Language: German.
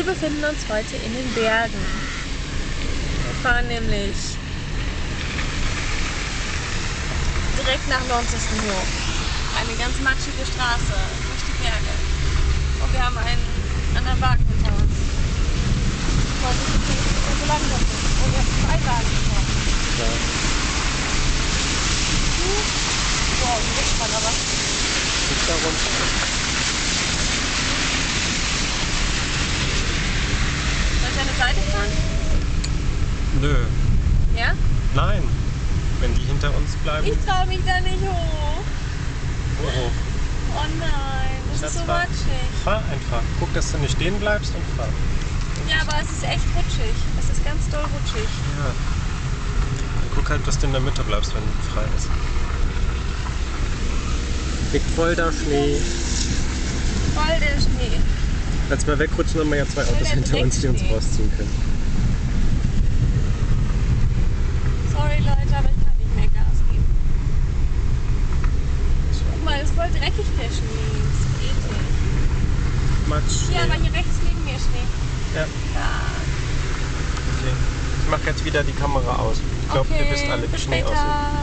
befinden uns heute in den Bergen. Wir fahren nämlich direkt nach Launceston hoch. Eine ganz matschige Straße durch die Berge. Und wir haben einen anderen Wagen hinter uns. Weil wir so langsam sind. Und wir haben 2 Wagen hinter uns. Ja. Wow, wie rutscht man aber. Nicht da runter. Soll ich an der Seite fahren? Nö. Ja? Nein. Wenn die hinter uns bleiben. Ich traue mich da nicht hoch. Oh. Oh nein, das ist so matschig. Fahr einfach. Guck, dass du nicht stehen bleibst und fahr. Ja, aber es ist echt rutschig. Es ist ganz doll rutschig. Ja. Dann guck halt, dass du in der Mitte bleibst, wenn frei ist. Liegt voll da Schnee. Voll der Schnee. Als wir wegrutschen, haben wir ja 2 Autos der hinter uns, die uns Dreckschnee. rausziehen können. Sorry Leute, aber ich kann nicht mehr Gas geben. Guck mal, das ist voll dreckig der Schnee. Das ist so eklig. Matsch. Ja, aber hier rechts neben mir Schnee. Ja. Da. Okay. Ich mache jetzt wieder die Kamera aus. Ich glaube, ihr wisst alle, wie bis Schnee später. aussieht.